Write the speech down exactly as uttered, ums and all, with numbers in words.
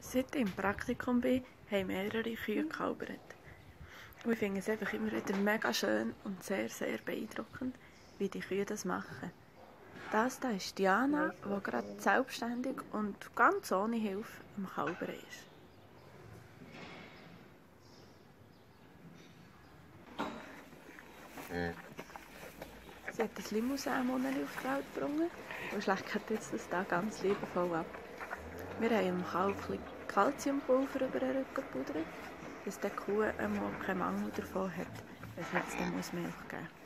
Seit ich im Praktikum bin, haben mehrere Kühe gekalbert. Und ich finde es einfach immer wieder mega schön und sehr, sehr beeindruckend, wie die Kühe das machen. Das hier ist Diana, die gerade selbstständig und ganz ohne Hilfe am Kalbern ist. Sie hat ein Limousin-Moneli auf die Welt gebracht und schlägt jetzt das hier ganz liebevoll ab. Wir haben dem Kalb ein bisschen Calciumpulver über den Rücken gepudert, dass die Kuh einmal keinen Mangel davon hat, wenn es jetzt Milch geben muss.